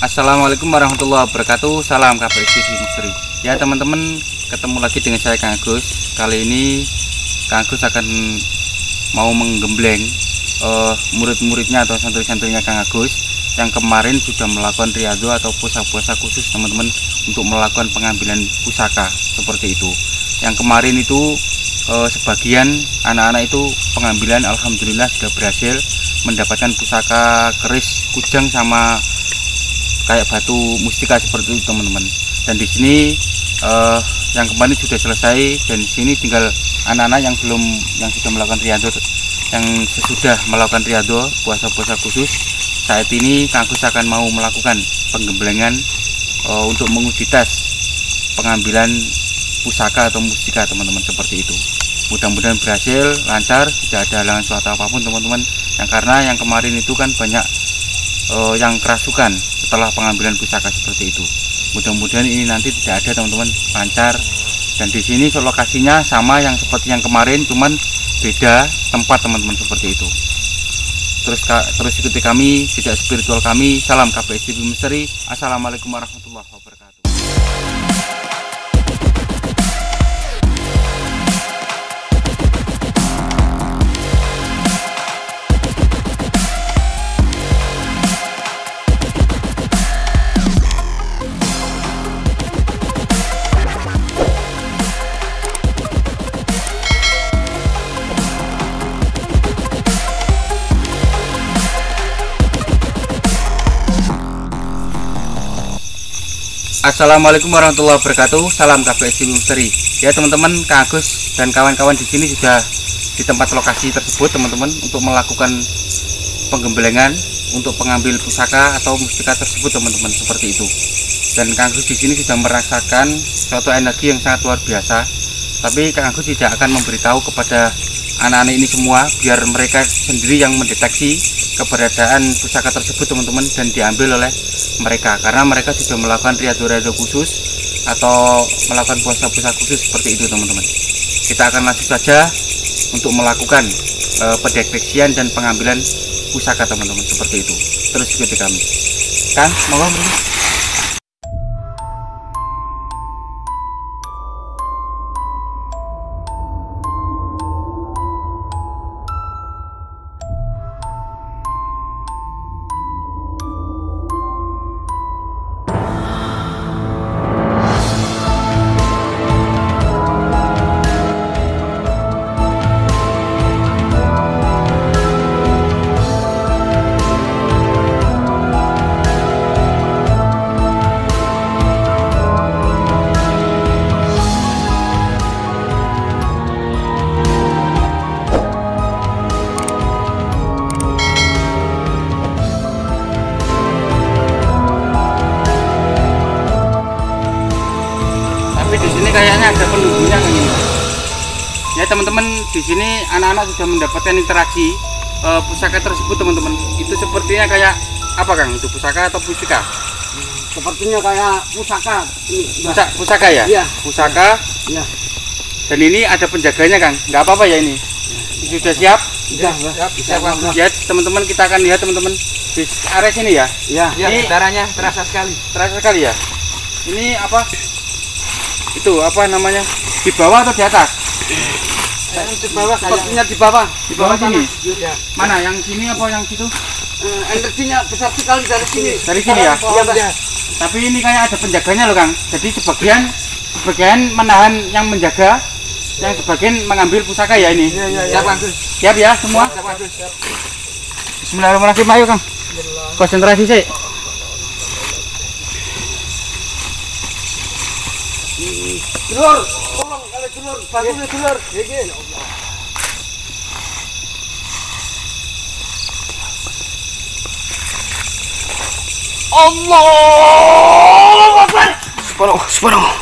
Assalamualaikum warahmatullahi wabarakatuh. Salam KPSTV Misteri. Ya teman-teman, ketemu lagi dengan saya Kang Agus. Kali ini Kang Agus akan mau menggembleng murid-muridnya atau santri-santrinya Kang Agus yang kemarin sudah melakukan riyadhah atau puasa-puasa khusus teman-teman untuk melakukan pengambilan pusaka seperti itu. Yang kemarin itu sebagian anak-anak itu pengambilan alhamdulillah sudah berhasil mendapatkan pusaka keris kujang sama kayak batu mustika seperti itu teman-teman. Dan di sini yang kemarin sudah selesai, dan di sini tinggal anak-anak yang sudah melakukan riyadhah, yang sesudah melakukan riyadhah puasa-puasa khusus. Saat ini Kang Agus akan mau melakukan penggemblengan untuk menguji tes pengambilan pusaka atau mustika teman-teman seperti itu. Mudah-mudahan berhasil, lancar, tidak ada halangan suatu apapun teman-teman. Yang karena yang kemarin itu kan banyak yang kerasukan setelah pengambilan pusaka seperti itu. Mudah-mudahan ini nanti tidak ada teman-teman, lancar. Dan di sini lokasinya sama yang seperti yang kemarin, cuman beda tempat teman-teman seperti itu. Terus ikuti kami, jejak spiritual kami. Salam KPSTV Misteri. Assalamualaikum warahmatullahi wabarakatuh. Assalamualaikum warahmatullahi wabarakatuh. Salam KPSTV Misteri. Ya teman-teman, Kang Agus dan kawan-kawan di sini sudah di tempat lokasi tersebut teman-teman untuk melakukan penggemblengan untuk pengambil pusaka atau mustika tersebut teman-teman seperti itu. Dan Kang Agus di sini sudah merasakan suatu energi yang sangat luar biasa. Tapi Kang Agus tidak akan memberitahu kepada anak-anak ini semua, biar mereka sendiri yang mendeteksi keberadaan pusaka tersebut teman-teman dan diambil oleh mereka, karena mereka sudah melakukan riyadhah khusus atau melakukan puasa-puasa khusus seperti itu teman-teman. Kita akan langsung saja untuk melakukan pendeteksian dan pengambilan pusaka teman-teman seperti itu. Terus ikuti kami. Kang, mohon. Di sini kayaknya ada penunggunya ini. Ya teman-teman, di sini anak-anak sudah mendapatkan interaksi pusaka tersebut teman-teman. Itu sepertinya kayak apa Kang? Itu pusaka atau mustika? Sepertinya kayak pusaka. Pusaka ya? Iya. Pusaka. Iya. Dan ini ada penjaganya Kang. Nggak apa-apa ya ini? Sudah siap? Sudah siap. Ya teman-teman, kita akan lihat teman-teman di area sini ya. Iya. Ini Darahnya terasa sekali. Terasa sekali ya. Ini apa? Itu apa namanya, di bawah atau di atas? Di bawah, sepertinya di bawah. Di bawah sini. Ya. Mana yang sini apa yang situ? Energinya besar sekali dari sini. Dari sini ya? Iya. Tapi ini kayak ada penjaganya loh Kang. Jadi sebagian menahan yang menjaga, yang sebagian mengambil pusaka ya ini. Iya. Siap ya semua? Siap. Bismillahirrahmanirrahim. Ayo Kang, konsentrasi sih. Dulur, tolong kalau dulur, bantunya dulur. Iki. Allahu Akbar. Subhanallah.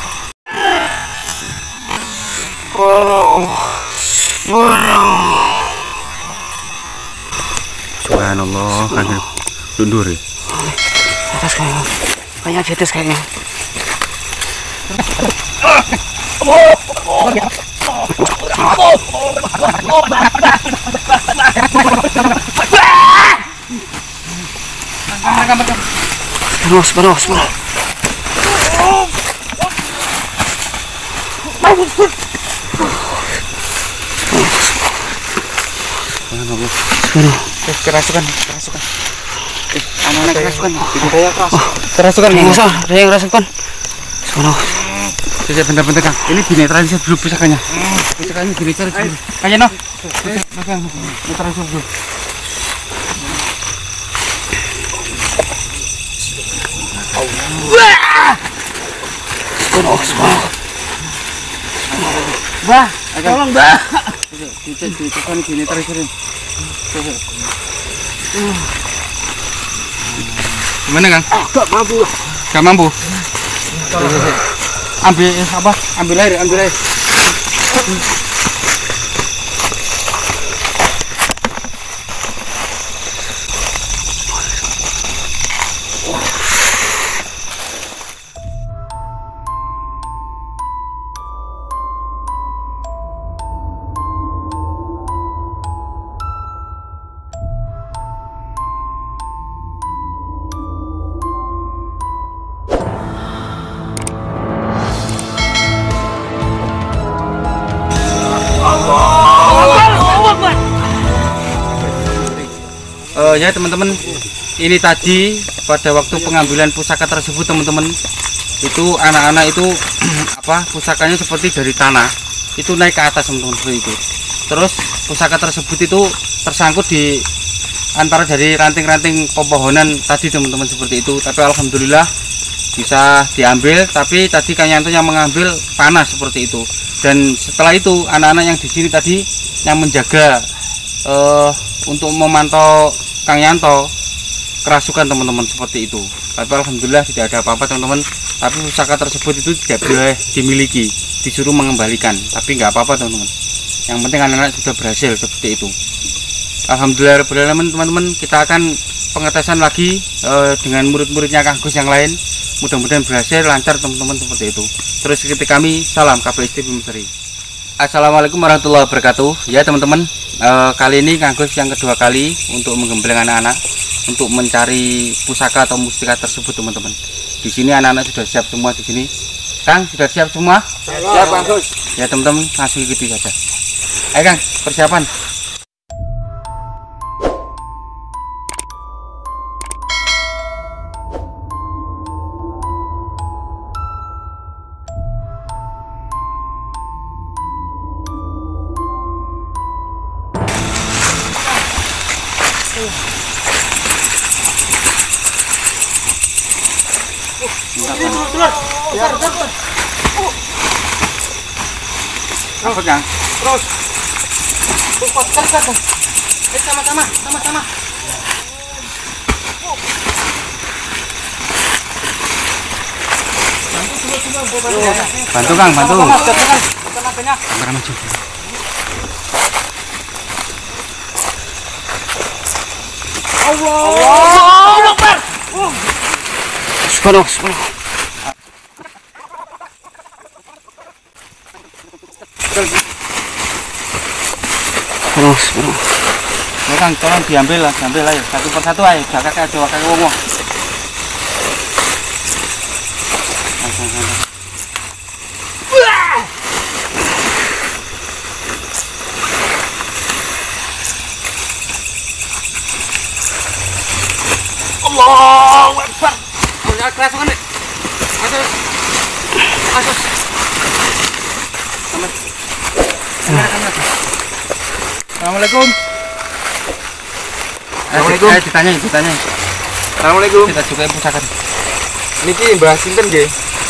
Subhanallah. Kan mundur ya. Atas kayaknya. Banyak di atas kayaknya. Panas. Kerasukan. Anak-anak kerasukan. Kerasukan. Ada yang kerasukan. Bentar Kang. Ini dinetralisir dulu pusakanya. Pusakanya dinetralisir dulu. Ayo no. Netralisir dulu. Bah, tolong bah. Dinetralisin. Gimana Kang? Gak mampu. Ambil air. Ya teman-teman, ini tadi pada waktu pengambilan pusaka tersebut teman-teman, itu anak-anak itu pusakanya seperti dari tanah itu naik ke atas teman-teman seperti itu. Terus pusaka tersebut itu tersangkut di antara dari ranting-ranting pepohonan tadi teman-teman seperti itu. Tapi alhamdulillah bisa diambil. Tapi tadi Kang Yanto yang mengambil panas seperti itu. Dan setelah itu anak-anak yang di sini tadi yang menjaga untuk memantau Kang Yanto kerasukan teman-teman seperti itu. Tapi alhamdulillah tidak ada apa-apa teman-teman. Tapi pusaka tersebut itu tidak boleh dimiliki, disuruh mengembalikan. Tapi nggak apa-apa teman-teman. Yang penting anak-anak sudah berhasil seperti itu. Alhamdulillah teman-teman, kita akan pengetesan lagi dengan murid-muridnya Kang Gus yang lain. Mudah-mudahan berhasil, lancar teman-teman seperti itu. Terus ketika kami salam KPST Misteri. Assalamualaikum warahmatullahi wabarakatuh. Ya teman-teman, kali ini Kang Gus yang kedua kali untuk menggembleng anak-anak untuk mencari pusaka atau mustika tersebut teman-teman. Di sini anak-anak sudah siap semua di sini. Kang, sudah siap semua? Siap Kang Gus. Ya teman-teman, langsung ikuti saja. Ayo Kang, persiapan. Apa Kang? Terus. Sama-sama. Bantu Kang, bantu. Kamera maju. Allah Akbar. Subhanallah. Ya Kang, tolong diambil ayo satu persatu ayo, kakak ngomong. Allahu Akbar. Kerasukan deh. Asus. Assalamualaikum. Assalamualaikum. Ditanya. Assalamualaikum. Kita juga pusaka. Niki Mbah sinten nggih?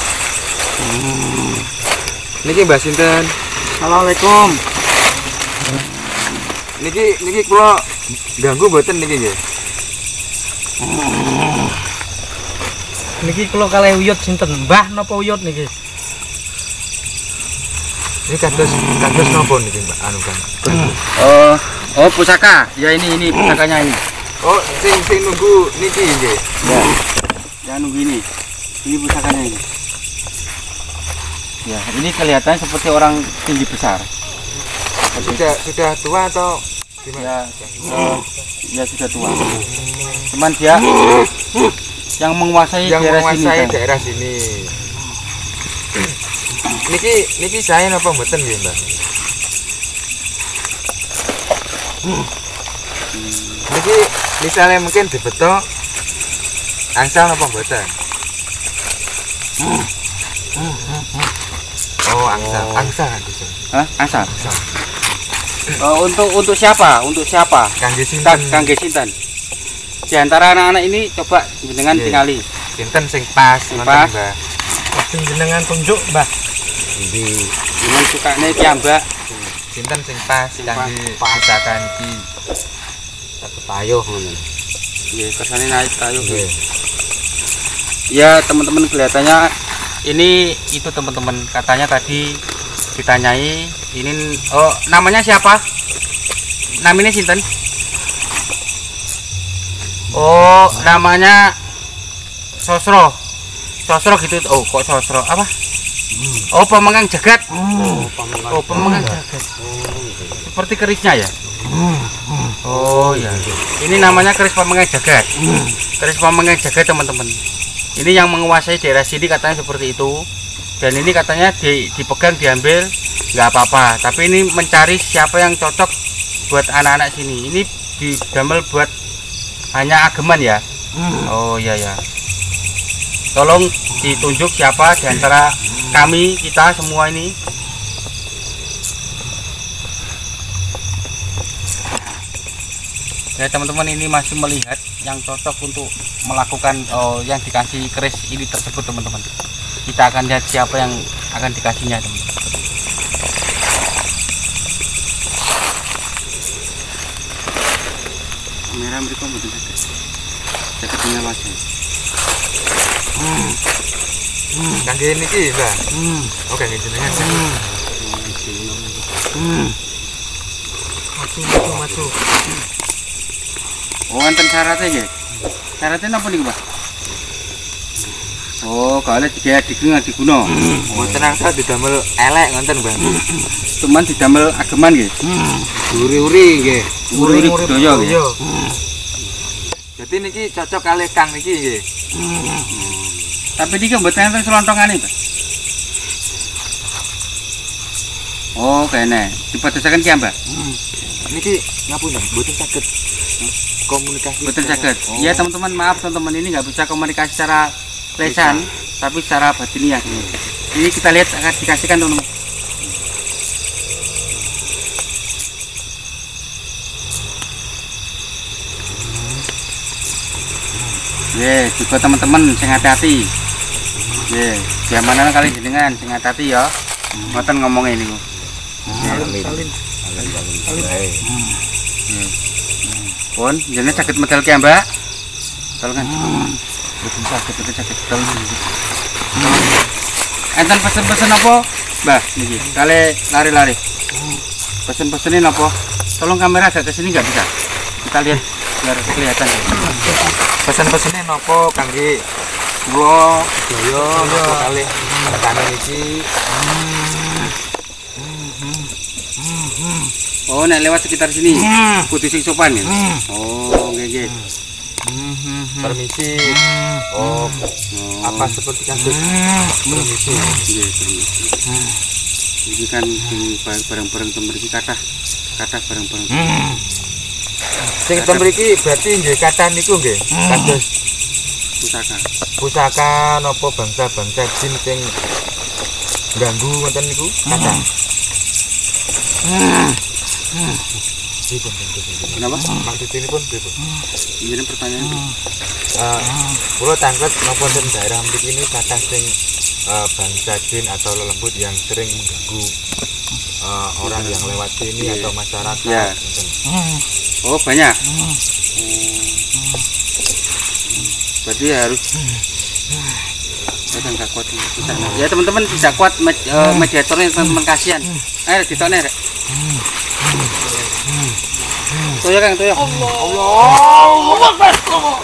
Niki Mbah sinten? Assalamualaikum. Niki kula ganggu mboten niki nggih? Niki kula kalih Uyut sinten? Mbah napa Uyut niki? Ini kados napa niki Mbak anu Kang? Oh pusaka. Ya ini pusakanya ini. Oh, sing nunggu niki nggih. Ya. Ya nunggu ini. Ini pusakanya ini. Ya, ini kelihatan seperti orang tinggi besar. Sudah tua atau gimana? Ya sudah tua. Cuman dia yang menguasai daerah sini. Niki saya napa mboten nggih, Mbak? Niki misalnya mungkin dibetok angsal napa mboten? Oh, angsal kan bisa. Hah? Angsal. Untuk siapa? Untuk siapa? Kangge sinten? Kangge sinten? Di antara anak-anak ini coba jenengan tingali. Sinten sing pas, Pas. Mbak. Sing jenengan tunjuk, Mbah. Ndi Dengan sukane piyambak. sinten sing pas kangge pasakan iki? Payuh ngono. Nggih, kersane naik kayu. Nggih. Ya, teman-teman kelihatannya ini itu teman-teman katanya tadi ditanyai ini namanya siapa? Namanya sinten? Oh, namanya Sosro. Sosro gitu. Oh, kok Sosro? Apa? Oh, pemegang jagat. Oh, pemegang jagat. Seperti kerisnya ya? Oh, ya. Ini namanya keris pemegang jagat. Keris pemegang jagat, teman-teman. Ini yang menguasai daerah sini katanya seperti itu. Dan ini katanya dipegang, diambil, nggak apa-apa. Tapi ini mencari siapa yang cocok buat anak-anak sini. Ini didamel buat hanya ageman ya. Oh iya ya. Tolong ditunjuk siapa di antara kami, kita semua ini. Ya teman-teman, ini masih melihat yang cocok untuk melakukan yang dikasih keris ini tersebut, teman-teman. Kita akan lihat siapa yang akan dikasihnya, teman-teman. Kamera mereka betul jaketnya wajah. Kangge niki, Mbak. Oke, kangge jenengan. Maju. Oh, enten syaratnya nggih. Syaratnya napa niku, Pak? Oh, kalau diguna. Mboten angsal didamel elek ngoten, Bang. Cuman didamel ageman nggih. Uri-uri nggih. Uri budaya nggih. Jadi niki cocok kali Kang niki nggih. Tapi niki mboten enten selontongane, Pak. Oh, kene. Dipadosaken ki, Mbak. Niki ngapunten, mboten saged komunikasi. Betul saged. Ya teman-teman, maaf teman-teman, ini nggak bisa komunikasi secara lesan, tapi secara batiniah. Ini kita lihat akan dikasihkan, teman-teman. Juga teman-teman sing hati-hati. Gimana kali jenengan sing hati-hati ya. Ngoten ngomongnya ini. Salin. Pun, jenengan sakit medal ki, Mbak. Tolong kan. Betul sakit. Tolong. Enten pesen-pesen apa, Mbak? Niki. Kali lari-lari. Pesen-pesenin apa? Tolong kamera agak ke sini nggak bisa. Kita lihat biar kelihatan. Pesen-pesennya nopo kangge kula sedaya nopo kalih tekanan iki. Oh, nek lewat sekitar sini. Kudu sing sopan ya. Oh, nggih. Permisi. Oh, apa seperti kasus? Permisi. Nggih, permisi. Ini kan barang-barang temriki kathah barang-barang. Sing temriki berarti nggih kathah niku nggih. Kados pusaka napa bangsa-bangsa jin sing ganggu ngoten niku kathah. Kenapa? Maksud ini pun pripun? Ini pertanyaan. Kula tanglet napa ten daerah mriki ini kathah sing bangsa jin atau lelembut yang sering mengganggu orang yang lewat sini atau masyarakat. Ya. Oh, banyak. Berarti harus nggak kuat. Ya teman-teman, tidak kuat mediatornya, teman-teman, kasihan. Ayo ditone rek. Toyo Kang, toyo. Allahu Akbar.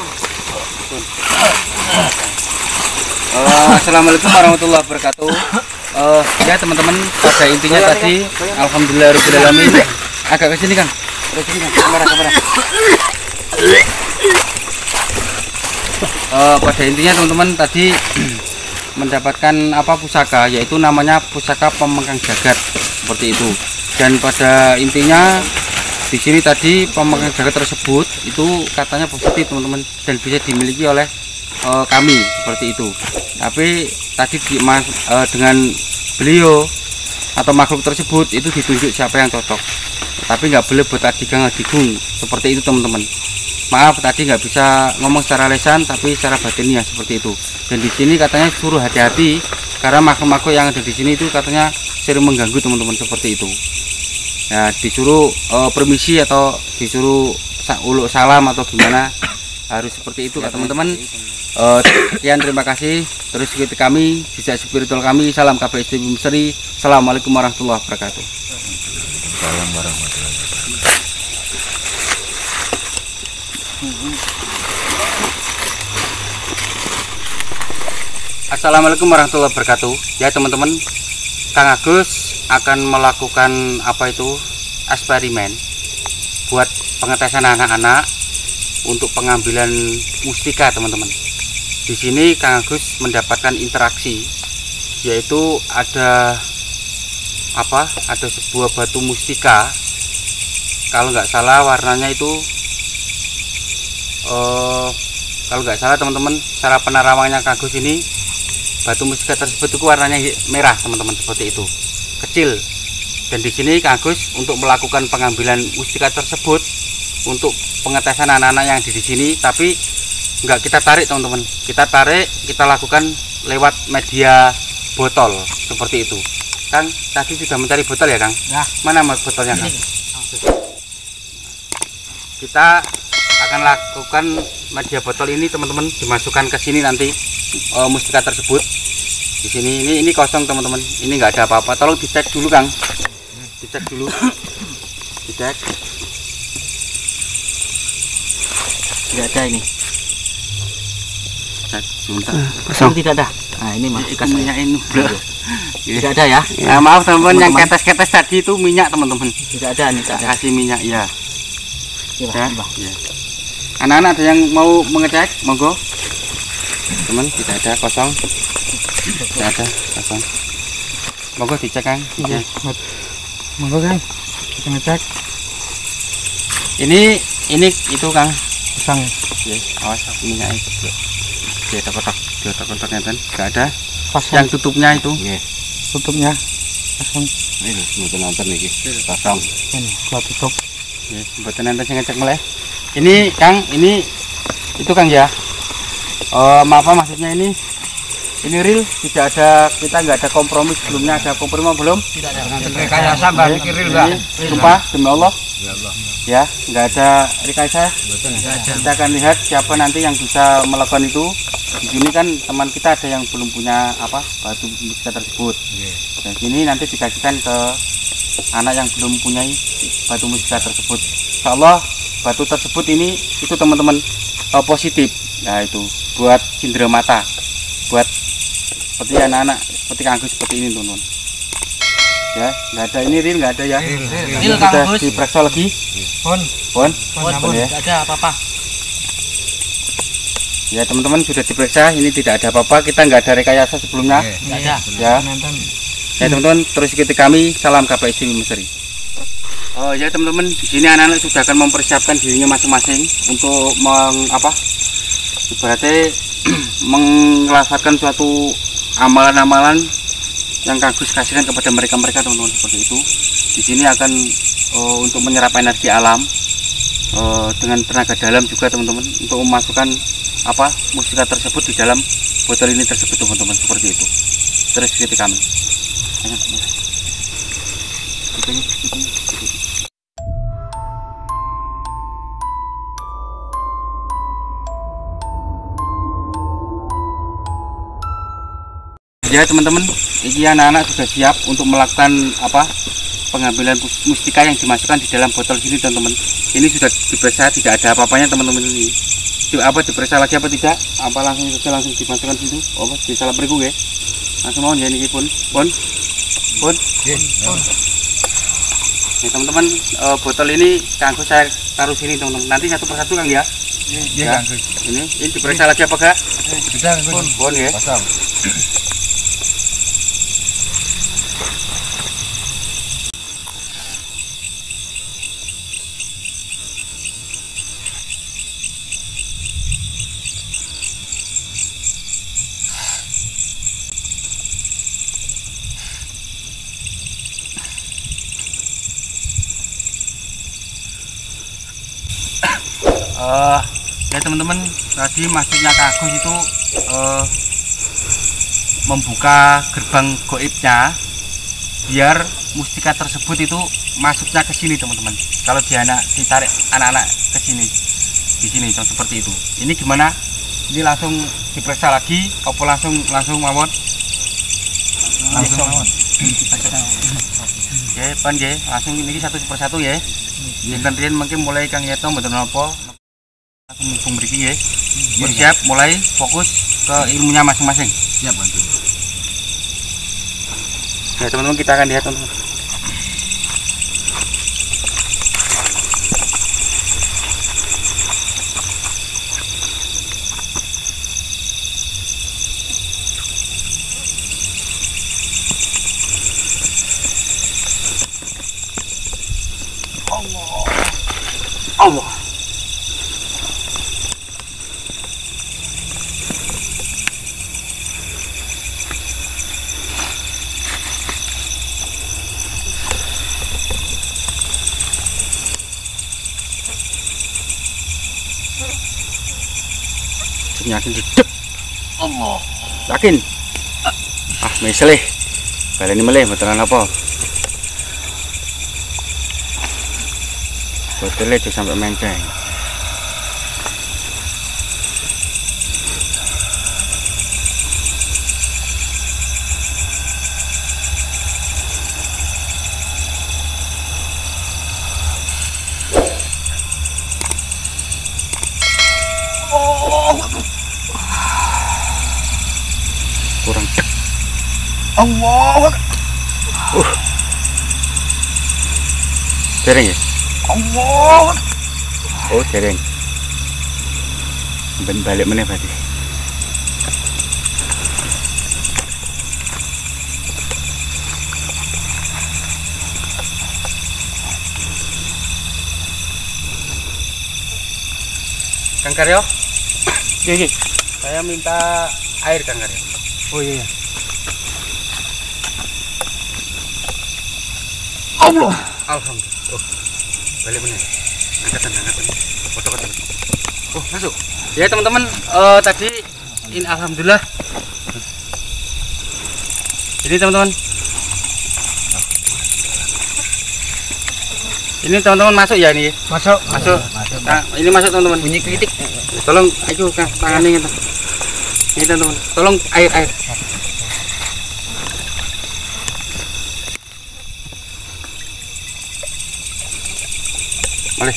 Assalamualaikum warahmatullahi wabarakatuh. Ya teman-teman, pada intinya tadi alhamdulillahirobbilalamin. Agak ke sini Kang. Ke sini Kang, kamera. Pada intinya teman-teman tadi mendapatkan pusaka, yaitu namanya pusaka pemegang jagat seperti itu. Dan pada intinya di sini tadi pemegang jagat tersebut itu katanya positif teman-teman, dan bisa dimiliki oleh kami seperti itu. Tapi tadi dengan beliau atau makhluk tersebut itu ditunjuk siapa yang cocok, tapi nggak boleh buat adigang seperti itu teman-teman. Maaf tadi nggak bisa ngomong secara lisan, tapi secara batinnya seperti itu. Dan di sini katanya suruh hati-hati karena makhluk-makhluk yang ada di sini itu katanya sering mengganggu teman-teman seperti itu. Nah, disuruh permisi atau disuruh uluk salam atau gimana, harus seperti itu teman-teman. Sekian, terima kasih. Terus ikuti kami, jejak spiritual kami. Salam KPST Misteri. Assalamualaikum warahmatullahi wabarakatuh. Salam warahmatullahi wabarakatuh. Assalamualaikum warahmatullahi wabarakatuh. Ya teman-teman, Kang Agus akan melakukan eksperimen buat pengetesan anak-anak untuk pengambilan mustika teman-teman. Di sini Kang Agus mendapatkan interaksi, yaitu ada sebuah batu mustika. Kalau nggak salah warnanya itu kalau nggak salah teman-teman, cara penerawannya Kang Agus ini, batu mustika tersebut itu warnanya merah teman-teman, seperti itu, kecil. Dan di sini Kang Agus untuk melakukan pengambilan mustika tersebut untuk pengetesan anak-anak yang di sini, tapi nggak kita tarik teman-teman, kita lakukan lewat media botol seperti itu. Kang tadi sudah mencari botol ya Kang? Ya. Mana botolnya Kang? Kita akan lakukan media botol ini teman-teman, dimasukkan ke sini nanti mustika tersebut. Di sini ini kosong teman-teman, ini nggak ada apa-apa. Tolong dicek dulu Kang, dicek dulu, dicek. Tidak ada ini. Cek sebentar. Kosong. Tidak ada. Nah, ini masih Minyak ini tidak ada ya. Ya, maaf teman-teman, yang ketes-ketes tadi itu minyak teman-teman. Tidak ada nih, tidak ada. Kasih minyak ya. Ya. Ya. Anak-anak ada yang mau mengecek, monggo. Teman, tidak ada, kosong. Tidak ada, kosong. Monggo dicek Kang. Iya. Monggo Kang. Kita ngecek. Ini itu Kang. Kosong. Ya, awas minyaknya juga. Dia kotak-kotak ngeten, enggak ada. Kosong. Yang tutupnya itu. Nggih. Tutupnya kosong. Ini mboten nonton niki. Kosong. Ini kalau tutup. Ya, mboten nanti saya ngecek mulai. Ini Kang, ini itu Kang ya. Maaf maksudnya ini real, tidak ada, kita nggak ada kompromi sebelumnya. Ada kompromi belum? Tidak ada. Rekayasa Mbak, ini real Mbak. Sumpah demi Allah. Ya Allah. Ya, nggak ada rekayasa. Kita akan lihat siapa nanti yang bisa melakukan itu. Di sini kan teman kita ada yang belum punya batu mustika tersebut. Dan sini nanti dikasihkan ke anak yang belum punya batu mustika tersebut. Insya Allah batu tersebut ini itu teman-teman positif. Nah itu buat cindera mata, buat seperti anak-anak seperti Kang Agus seperti ini teman-teman. Ya, nggak ada ini real, nggak ada ya. Real, Kita Kang Agus. diperiksa lagi. Pon Ya. tidak ada apa-apa. Ya teman-teman sudah diperiksa, ini tidak ada apa-apa, kita nggak ada rekayasa sebelumnya. Tidak ada. Ya. Nonton. Ya teman-teman, terus ikuti kami. Salam KPST Misteri. Oh ya teman-teman, di sini anak-anak sudah akan mempersiapkan dirinya masing-masing untuk ibaratnya mengelafatkan suatu amalan-amalan yang Kang Agus kasihkan kepada mereka teman-teman seperti itu. Di sini akan untuk menyerap energi alam dengan tenaga dalam juga teman-teman, untuk memasukkan mustika tersebut di dalam botol ini tersebut teman-teman, seperti itu. Terus ikuti kami. Ayo, mulai. Ya teman-teman, ini anak-anak sudah siap untuk melakukan pengambilan mustika yang dimasukkan di dalam botol sini teman-teman. Ini sudah diperiksa, tidak ada apa-apanya teman-teman ini. Diperiksa lagi apa tidak? Langsung dimasukkan situ. Di salah beriku ya. Langsung mau ya ini pun. Ya teman-teman, botol ini Kang Agus saya taruh sini teman-teman. Nanti satu persatu Kang ya. Ya, ini diperiksa lagi apa gak? Sudah, Pun ya. Pasang. Ya teman-teman, tadi masuknya Kak Agus itu membuka gerbang goibnya biar mustika tersebut itu masuknya ke sini teman-teman. Kalau ditarik anak-anak ke sini, di sini seperti itu. Ini gimana? Ini langsung diperiksa lagi, apa langsung mawon? Langsung. Ya, pan ya, langsung ini satu persatu ya. Yang mungkin mulai Kang Yeto mboten napa. Langsung mumpung mriki ya. Siap mulai fokus ke ilmunya masing-masing. Siap, bantu. Ya teman-teman, kita akan lihat teman-teman. Allah. Yakin dedep. Allah. Yakin. Meselih. Baleni melih betulan apa? Botolnya itu sampai menceng. Kurang cek. Allah. Dereng ya? Allah. Oh, dereng. Ben balik meneh berarti. Kang Karyo? Iya. Saya minta air Kang Karyo. Oh iya. Allah. Alhamdulillah. Oh, balik meneh. Angkatan. Foto-foto. Oh, masuk. Ya teman-teman, tadi ini alhamdulillah. Ini teman-teman. Ini teman-teman masuk ya ini. Masuk. Nah, ini masuk teman-teman. Bunyi kritik. Tolong ayo Kang, tangani gitu. Ini teman-teman. Tolong air. Boleh.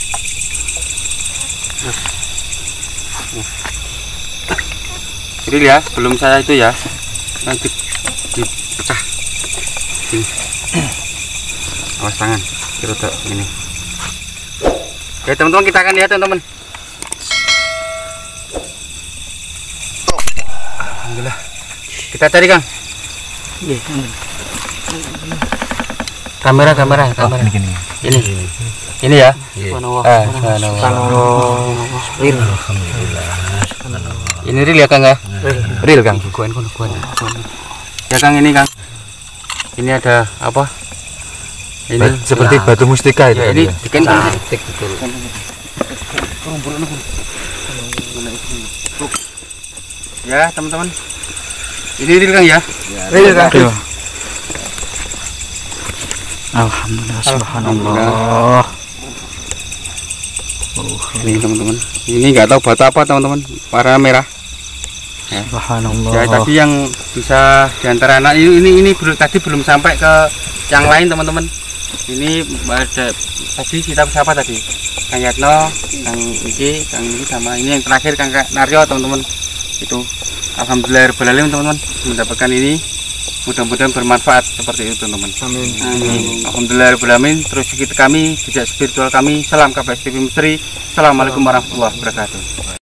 Jadi ya, sebelum saya itu ya nanti dipecah. Sini. Awas tangan. Kita ini. Oke teman-teman, kita akan lihat teman-teman. Alhamdulillah. Kita cari Kang. Kamera. Ini ya. Ini real ya Kang ya? Real Kang. Kuan. Ya Kang, ini Kang. Ini ada apa? Ini Seperti batu mustika itu. ya, ini bikin Cantik betul. ya teman-teman. Ini real Kang ya? Real Kang. Alhamdulillah, subhanallah. Ini teman-teman. Ini nggak tahu batu apa teman-teman. Warna merah. Ya. Subhanallah. Ya tadi yang bisa diantara anak ini tadi belum sampai ke yang lain teman-teman. Ini ada tadi kita siapa tadi? Kang Yatno, Kang Iki sama ini yang terakhir Kang Naryo teman-teman. Itu alhamdulillah teman-teman mendapatkan ini mudah-mudahan bermanfaat seperti itu teman-teman. Amin. Alhamdulillahirobbilalamin. Terus kita kami, jejak spiritual kami, salam KPS TV Misteri. Assalamualaikum warahmatullahi wabarakatuh.